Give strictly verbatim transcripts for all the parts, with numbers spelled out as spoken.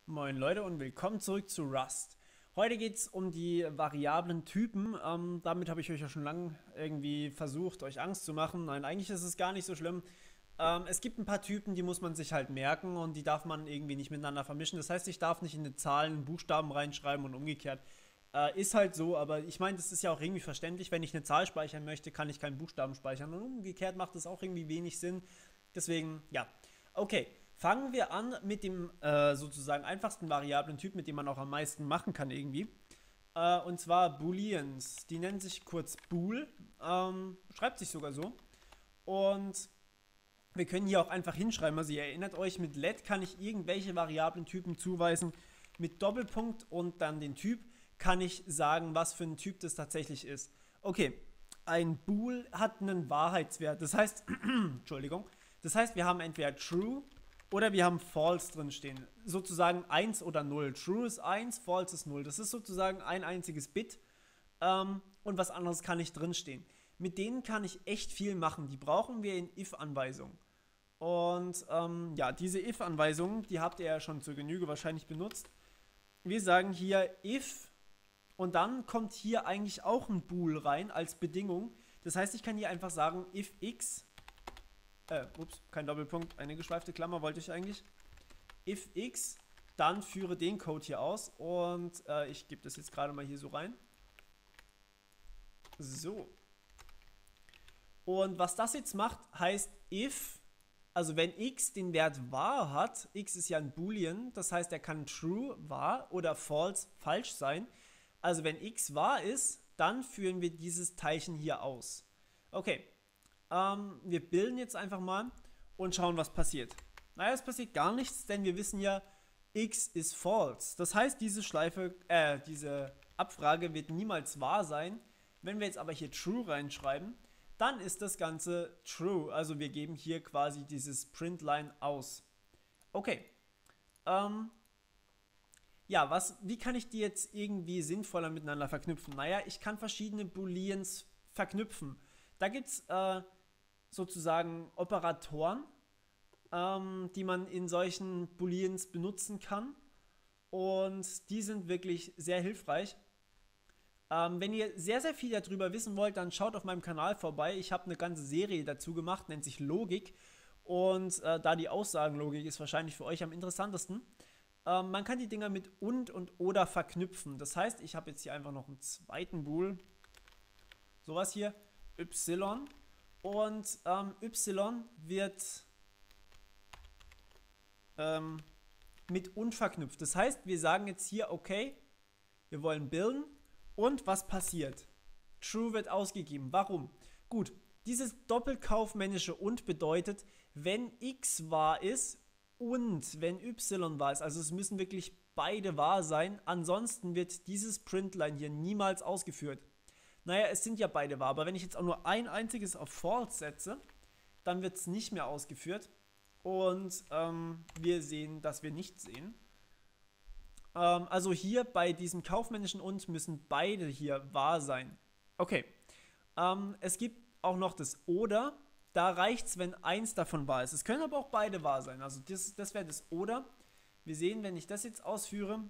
Moin Leute und willkommen zurück zu Rust. Heute geht es um die variablen Typen. Ähm, damit habe ich euch ja schon lange irgendwie versucht, euch Angst zu machen. Nein, eigentlich ist es gar nicht so schlimm. Ähm, es gibt ein paar Typen, die muss man sich halt merken und die darf man irgendwie nicht miteinander vermischen. Das heißt, ich darf nicht in die Zahlen Buchstaben reinschreiben und umgekehrt. Äh, ist halt so, aber ich meine, das ist ja auch irgendwie verständlich. Wenn ich eine Zahl speichern möchte, kann ich keinen Buchstaben speichern. Und umgekehrt macht das auch irgendwie wenig Sinn. Deswegen, ja. Okay. Fangen wir an mit dem äh, sozusagen einfachsten Variablen-Typ, mit dem man auch am meisten machen kann irgendwie. Äh, und zwar Booleans. Die nennen sich kurz Bool. Ähm, schreibt sich sogar so. Und wir können hier auch einfach hinschreiben. Also ihr erinnert euch, mit let kann ich irgendwelche Variablen-Typen zuweisen. Mit Doppelpunkt und dann den Typ kann ich sagen, was für ein Typ das tatsächlich ist. Okay, ein Bool hat einen Wahrheitswert. Das heißt, Entschuldigung, das heißt, wir haben entweder true oder wir haben false drin stehen. Sozusagen eins oder null. True ist eins, false ist null. Das ist sozusagen ein einziges Bit. Ähm, und was anderes kann nicht drin stehen. Mit denen kann ich echt viel machen. Die brauchen wir in if-Anweisungen. Und ähm, ja, diese if-Anweisungen, die habt ihr ja schon zur Genüge wahrscheinlich benutzt. Wir sagen hier if und dann kommt hier eigentlich auch ein Bool rein als Bedingung. Das heißt, ich kann hier einfach sagen if x. Äh, ups, kein Doppelpunkt, eine geschweifte Klammer wollte ich eigentlich. If x, dann führe den Code hier aus und äh, ich gebe das jetzt gerade mal hier so rein. So. Und was das jetzt macht, heißt if, also wenn x den Wert wahr hat, x ist ja ein Boolean, das heißt, er kann true, wahr oder false, falsch sein. Also wenn x wahr ist, dann führen wir dieses Teilchen hier aus. Okay. Ähm, wir bilden jetzt einfach mal und schauen, was passiert. Naja, es passiert gar nichts, denn wir wissen ja, x ist false. Das heißt, diese Schleife, äh, diese Abfrage wird niemals wahr sein. Wenn wir jetzt aber hier true reinschreiben, dann ist das Ganze true. Also wir geben hier quasi dieses Printline aus. Okay. Ähm, ja, was, wie kann ich die jetzt irgendwie sinnvoller miteinander verknüpfen? Naja, ich kann verschiedene Booleans verknüpfen. Da gibt es äh, sozusagen Operatoren, ähm, die man in solchen Booleans benutzen kann. Und die sind wirklich sehr hilfreich. Ähm, wenn ihr sehr, sehr viel darüber wissen wollt, dann schaut auf meinem Kanal vorbei. Ich habe eine ganze Serie dazu gemacht, nennt sich Logik. Und äh, da die Aussagenlogik ist wahrscheinlich für euch am interessantesten. Ähm, man kann die Dinger mit und und oder verknüpfen. Das heißt, ich habe jetzt hier einfach noch einen zweiten Bool. Sowas hier. Y. Und ähm, y wird ähm, mit und verknüpft. Das heißt, wir sagen jetzt hier, okay, wir wollen bilden und was passiert? True wird ausgegeben. Warum? Gut, dieses doppelkaufmännische und bedeutet, wenn x wahr ist und wenn y wahr ist, also es müssen wirklich beide wahr sein, ansonsten wird dieses Printline hier niemals ausgeführt. Naja, es sind ja beide wahr, aber wenn ich jetzt auch nur ein einziges auf false setze, dann wird es nicht mehr ausgeführt und ähm, wir sehen, dass wir nichts sehen. Ähm, also hier bei diesem kaufmännischen und müssen beide hier wahr sein. Okay, ähm, es gibt auch noch das oder, da reicht es, wenn eins davon wahr ist. Es können aber auch beide wahr sein, also das, das wäre das oder. Wir sehen, wenn ich das jetzt ausführe,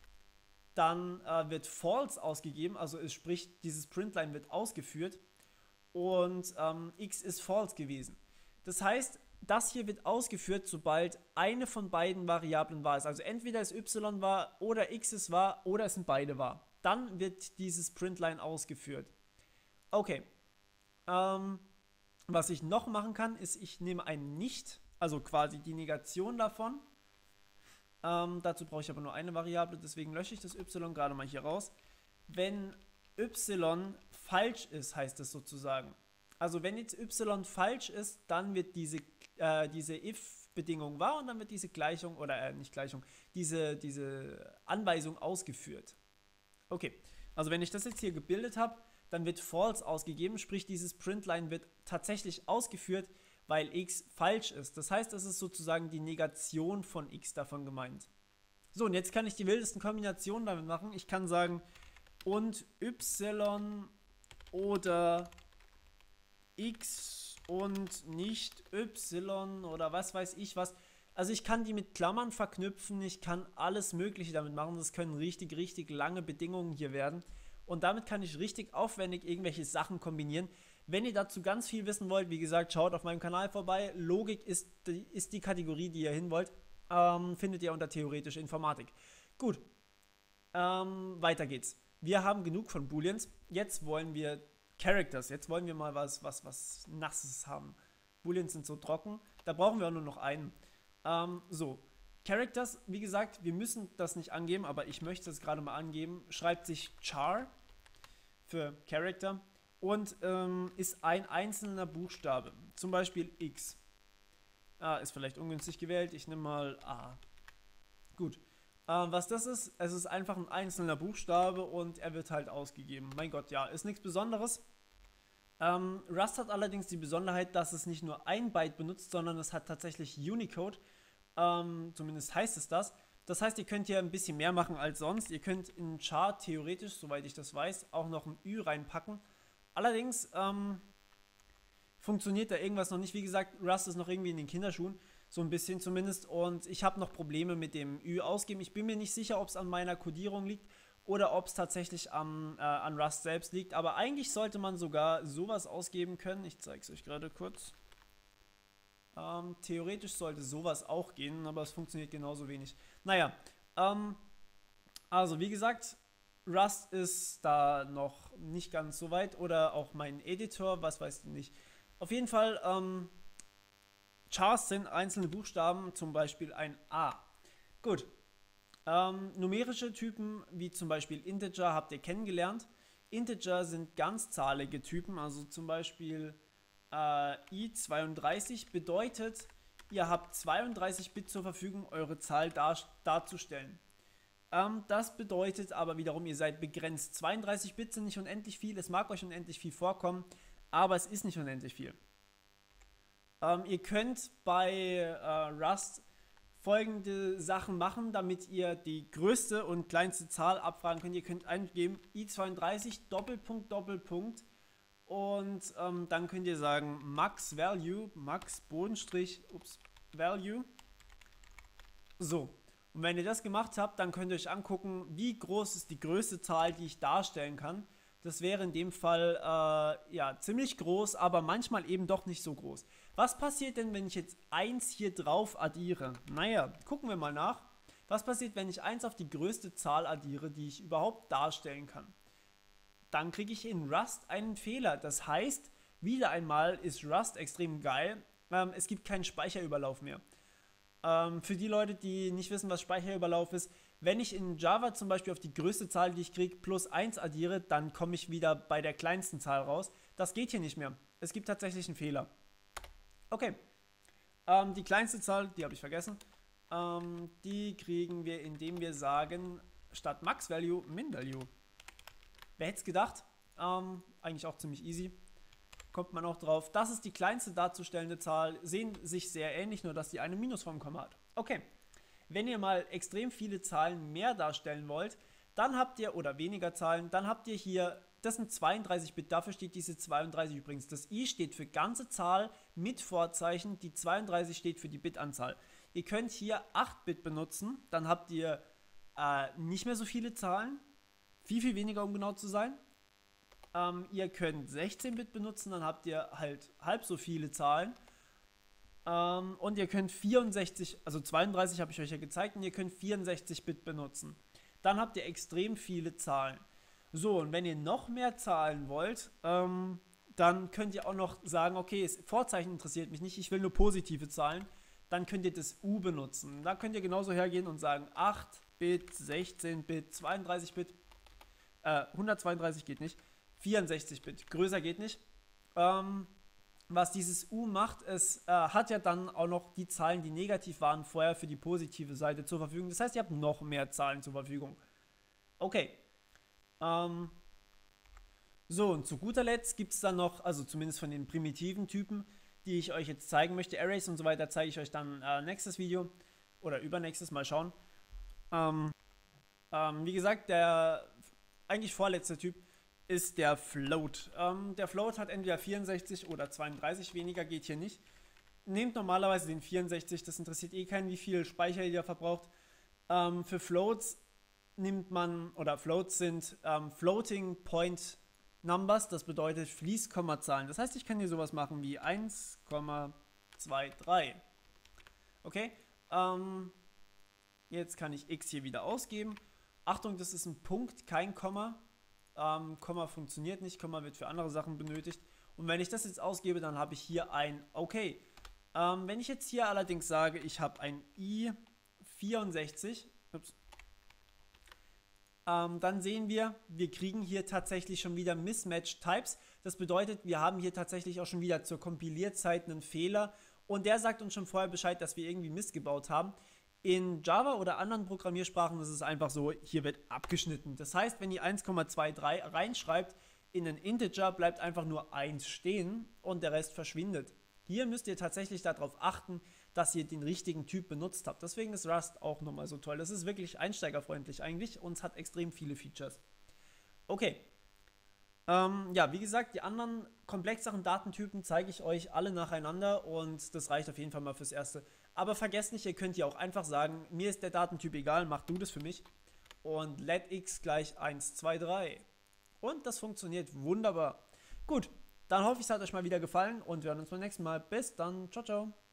dann äh, wird false ausgegeben, also es spricht, dieses Printline wird ausgeführt und ähm, x ist false gewesen. Das heißt, das hier wird ausgeführt, sobald eine von beiden Variablen wahr ist. Also entweder ist y wahr oder x ist wahr oder es sind beide wahr. Dann wird dieses Printline ausgeführt. Okay. Ähm, was ich noch machen kann, ist, ich nehme ein Nicht, also quasi die Negation davon. Ähm, dazu brauche ich aber nur eine Variable, deswegen lösche ich das y gerade mal hier raus. Wenn y falsch ist, heißt es sozusagen. Also wenn jetzt y falsch ist, dann wird diese, äh, diese if-Bedingung wahr und dann wird diese Gleichung, oder äh, nicht Gleichung, diese, diese Anweisung ausgeführt. Okay, also wenn ich das jetzt hier gebildet habe, dann wird false ausgegeben, sprich dieses Printline wird tatsächlich ausgeführt, weil x falsch ist. Das heißt, es ist sozusagen die Negation von x davon gemeint. So, und jetzt kann ich die wildesten Kombinationen damit machen. Ich kann sagen, und y oder x und nicht y oder was weiß ich was. Also ich kann die mit Klammern verknüpfen, ich kann alles Mögliche damit machen. Das können richtig, richtig lange Bedingungen hier werden. Und damit kann ich richtig aufwendig irgendwelche Sachen kombinieren. Wenn ihr dazu ganz viel wissen wollt, wie gesagt, schaut auf meinem Kanal vorbei. Logik ist die, ist die Kategorie, die ihr hin wollt. Ähm, findet ihr unter theoretische Informatik. Gut, ähm, weiter geht's. Wir haben genug von Booleans. Jetzt wollen wir Characters. Jetzt wollen wir mal was, was, was Nasses haben. Booleans sind so trocken. Da brauchen wir auch nur noch einen. Ähm, so, Characters, wie gesagt, wir müssen das nicht angeben, aber ich möchte es gerade mal angeben. Schreibt sich char für Character und ähm, ist ein einzelner Buchstabe. Zum Beispiel X. Ah, ist vielleicht ungünstig gewählt. Ich nehme mal A. Gut. Ähm, was das ist, es ist einfach ein einzelner Buchstabe und er wird halt ausgegeben. Mein Gott, ja, ist nichts Besonderes. Ähm, Rust hat allerdings die Besonderheit, dass es nicht nur ein Byte benutzt, sondern es hat tatsächlich Unicode. Ähm, zumindest heißt es das. Das heißt, ihr könnt hier ein bisschen mehr machen als sonst. Ihr könnt in char theoretisch, soweit ich das weiß, auch noch ein Ü reinpacken. Allerdings ähm, funktioniert da irgendwas noch nicht. Wie gesagt, Rust ist noch irgendwie in den Kinderschuhen. So ein bisschen zumindest. Und ich habe noch Probleme mit dem Ü ausgeben. Ich bin mir nicht sicher, ob es an meiner Codierung liegt oder ob es tatsächlich am, äh, an Rust selbst liegt. Aber eigentlich sollte man sogar sowas ausgeben können. Ich zeige es euch gerade kurz. Ähm, theoretisch sollte sowas auch gehen, aber es funktioniert genauso wenig. Naja, ähm, also wie gesagt, Rust ist da noch nicht ganz so weit. Oder auch mein Editor, was weiß ich nicht. Auf jeden Fall, ähm, Chars sind einzelne Buchstaben, zum Beispiel ein A. Gut. Ähm, numerische Typen, wie zum Beispiel Integer, habt ihr kennengelernt. Integer sind ganzzahlige Typen, also zum Beispiel äh, i zweiunddreißig bedeutet, ihr habt zweiunddreißig Bit zur Verfügung, eure Zahl dar darzustellen. Ähm, das bedeutet aber wiederum, ihr seid begrenzt. zweiunddreißig Bit sind nicht unendlich viel, es mag euch unendlich viel vorkommen, aber es ist nicht unendlich viel. Ähm, ihr könnt bei äh, Rust folgende Sachen machen, damit ihr die größte und kleinste Zahl abfragen könnt. Ihr könnt eingeben i zweiunddreißig Doppelpunkt Doppelpunkt und ähm, dann könnt ihr sagen max value, max Bodenstrich, ups, value. So, und wenn ihr das gemacht habt, dann könnt ihr euch angucken, wie groß ist die größte Zahl, die ich darstellen kann. Das wäre in dem Fall äh, ja, ziemlich groß, aber manchmal eben doch nicht so groß. Was passiert denn, wenn ich jetzt eins hier drauf addiere? Naja, gucken wir mal nach. Was passiert, wenn ich eins auf die größte Zahl addiere, die ich überhaupt darstellen kann? Dann kriege ich in Rust einen Fehler. Das heißt, wieder einmal ist Rust extrem geil. Ähm, es gibt keinen Speicherüberlauf mehr. Ähm, für die Leute, die nicht wissen, was Speicherüberlauf ist, wenn ich in Java zum Beispiel auf die größte Zahl, die ich kriege, plus eins addiere, dann komme ich wieder bei der kleinsten Zahl raus. Das geht hier nicht mehr. Es gibt tatsächlich einen Fehler. Okay, ähm, die kleinste Zahl, die habe ich vergessen, ähm, die kriegen wir, indem wir sagen, statt Max Value, Min Value. Wer hätte es gedacht? Ähm, eigentlich auch ziemlich easy. Kommt man auch drauf. Das ist die kleinste darzustellende Zahl, sehen sich sehr ähnlich, nur dass die eine Minusform hat. Okay. Wenn ihr mal extrem viele Zahlen mehr darstellen wollt, dann habt ihr, oder weniger Zahlen, dann habt ihr hier, das sind zweiunddreißig Bit, dafür steht diese zweiunddreißig übrigens. Das i steht für ganze Zahl mit Vorzeichen, die zweiunddreißig steht für die Bitanzahl. Ihr könnt hier acht Bit benutzen, dann habt ihr äh, nicht mehr so viele Zahlen, viel, viel weniger, um genau zu sein. Ähm, ihr könnt sechzehn Bit benutzen, dann habt ihr halt halb so viele Zahlen. Um, und ihr könnt vierundsechzig, also zweiunddreißig habe ich euch ja gezeigt, und ihr könnt vierundsechzig Bit benutzen. Dann habt ihr extrem viele Zahlen. So, und wenn ihr noch mehr Zahlen wollt, ähm, dann könnt ihr auch noch sagen, okay, das Vorzeichen interessiert mich nicht, ich will nur positive Zahlen. Dann könnt ihr das U benutzen. Da könnt ihr genauso hergehen und sagen acht Bit, sechzehn Bit, zweiunddreißig Bit, äh, hundertzweiunddreißig geht nicht, vierundsechzig Bit, größer geht nicht. Ähm, Was dieses U macht, es äh, hat ja dann auch noch die Zahlen, die negativ waren, vorher für die positive Seite zur Verfügung. Das heißt, ihr habt noch mehr Zahlen zur Verfügung. Okay. Ähm, so, und zu guter Letzt gibt es dann noch, also zumindest von den primitiven Typen, die ich euch jetzt zeigen möchte, Arrays und so weiter, zeige ich euch dann äh, nächstes Video oder übernächstes, mal schauen. Ähm, ähm, wie gesagt, der eigentlich vorletzte Typ ist der Float. Ähm, der Float hat entweder vierundsechzig oder zweiunddreißig, weniger geht hier nicht. nehmt normalerweise den vierundsechzig, das interessiert eh keinen, wie viel Speicher ihr verbraucht. Ähm, für Floats nimmt man, oder Floats sind ähm, Floating Point Numbers, das bedeutet Fließkommazahlen. Das heißt, ich kann hier sowas machen wie eins Komma zweiundzwanzig. Okay, ähm, jetzt kann ich x hier wieder ausgeben. Achtung, das ist ein Punkt, kein Komma. Ähm, Komma funktioniert nicht, Komma wird für andere Sachen benötigt. Und wenn ich das jetzt ausgebe, dann habe ich hier ein Okay. Ähm, wenn ich jetzt hier allerdings sage, ich habe ein i vierundsechzig, ups, ähm, dann sehen wir, wir kriegen hier tatsächlich schon wieder Mismatch Types. Das bedeutet, wir haben hier tatsächlich auch schon wieder zur Kompilierzeit einen Fehler. Und der sagt uns schon vorher Bescheid, dass wir irgendwie Mist gebaut haben. In Java oder anderen Programmiersprachen ist es einfach so, hier wird abgeschnitten. Das heißt, wenn ihr eins Komma zweiundzwanzig reinschreibt, in einen Integer bleibt einfach nur eins stehen und der Rest verschwindet. Hier müsst ihr tatsächlich darauf achten, dass ihr den richtigen Typ benutzt habt. Deswegen ist Rust auch nochmal so toll. Das ist wirklich einsteigerfreundlich eigentlich und es hat extrem viele Features. Okay. Ähm, ja, wie gesagt, die anderen komplexeren Datentypen zeige ich euch alle nacheinander und das reicht auf jeden Fall mal fürs Erste. Aber vergesst nicht, ihr könnt hier auch einfach sagen, mir ist der Datentyp egal, mach du das für mich. Und let x gleich eins, zwei, drei. Und das funktioniert wunderbar. Gut, dann hoffe ich, es hat euch mal wieder gefallen und wir hören uns beim nächsten Mal. Bis dann, ciao, ciao.